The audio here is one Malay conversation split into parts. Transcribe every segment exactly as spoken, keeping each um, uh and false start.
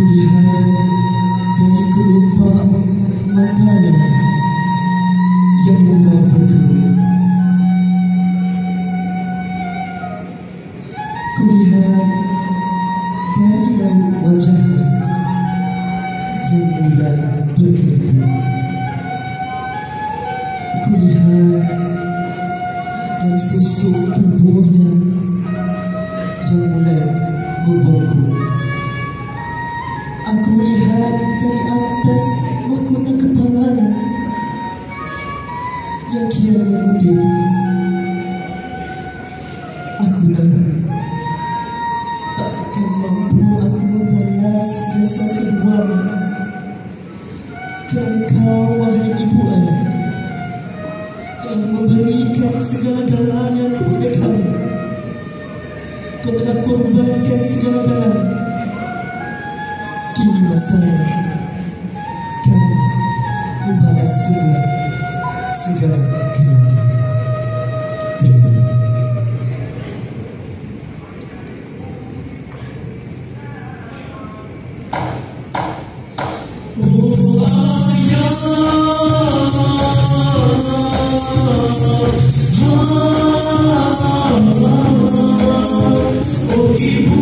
Kulihat dari kelopak matanya yang mulai berkerut. Kulihat dari raut wajahnya yang mulai berkedip. Kulihat dan susuk tubuhnya yang mulai membengkak. Aku melihat dari atas mahkota kepalanya yang kian memutih. Aku tahu tak akan mampu aku membalas jasa keduanya, kerana kau, wahai ibu anak, telah memberikan segala-galanya kepada kami. Kau telah korbankan segala-galanya. Kini masanya kami membalas semua segala-galanya. Terima kasih. Oh ayah, oh ibu,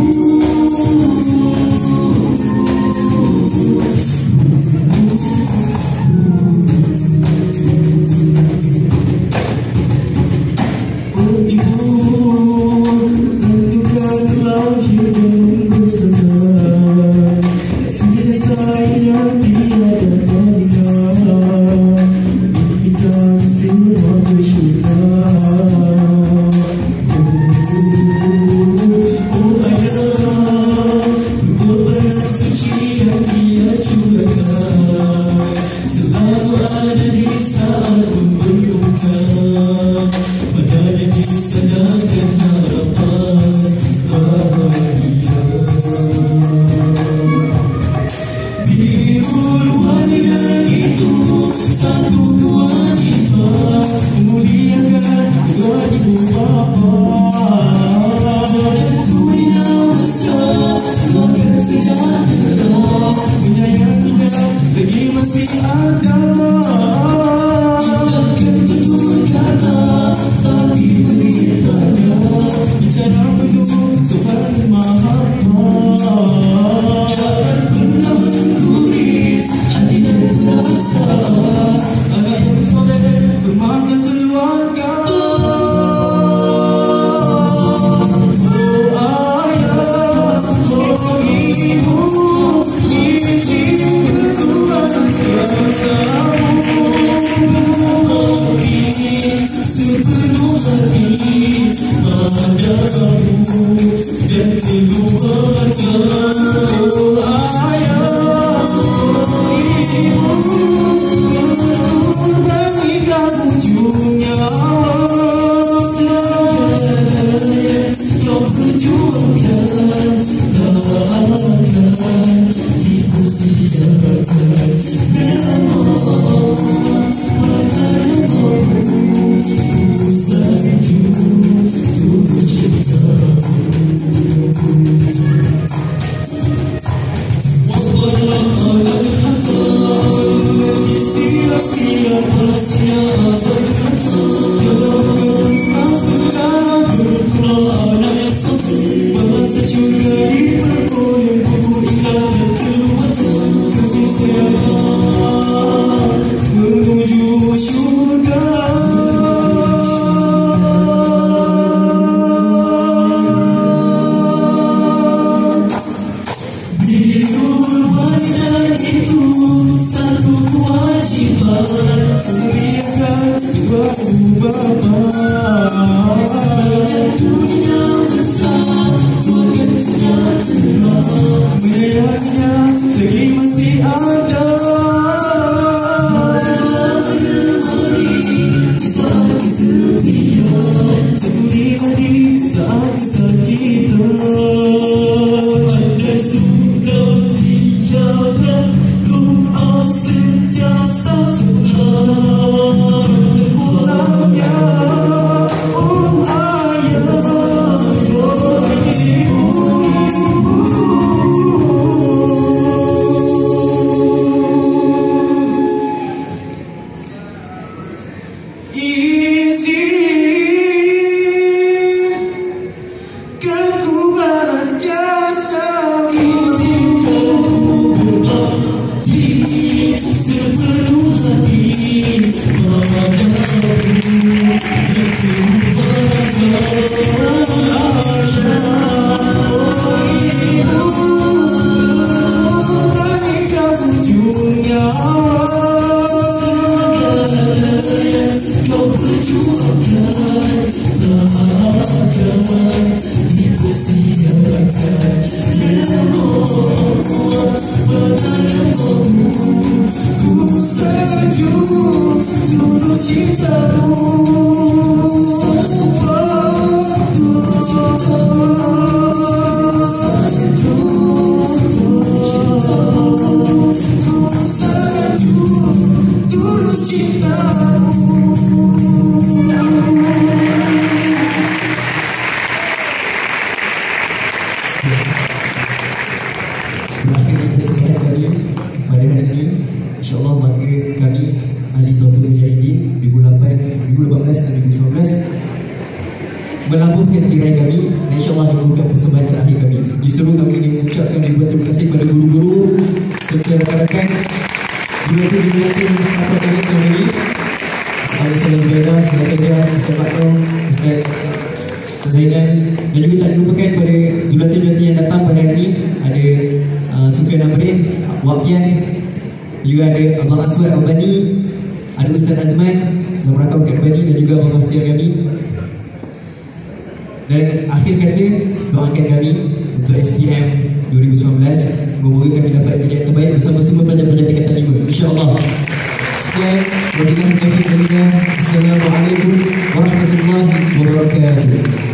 lagi masih ada. Berakhir persembahan kami pada hari ini, insyaAllah maka kami Ahli Sahabat Mujahidin dua ribu lapan, dua ribu lapan belas dan dua ribu sembilan belas melabuhkan tirai kami dan insyaAllah melakukan persembahan terakhir kami. Justru kami ingin mengucapkan ribuan terima kasih kepada guru-guru serta rakan-rakan jumlah-jumlah yang sahabat kami selama ini, Ustaz Zubaida, Ustaz Fajar, Ustaz Bakar, Ustaz Ustaz Zaidan, dan juga tak dilupakan pada jurulatih-jurulatih yang datang pada hari ini. Ada uh, Sufian Amrin, Wapian, juga ada Abang Aswad Albani, ada Ustaz Azman selama rangka Bukit Bani, dan juga Abang Mufti kami. Dan akhir kata, doakan kami untuk S P M dua ribu sembilan belas, semoga kami dapat kerja yang terbaik bersama semua pelajar-pelajar tingkatan lima, insya-Allah. Sekian, wabillahi taufiq wal hidayah. Assalamualaikum warahmatullahi wabarakatuh.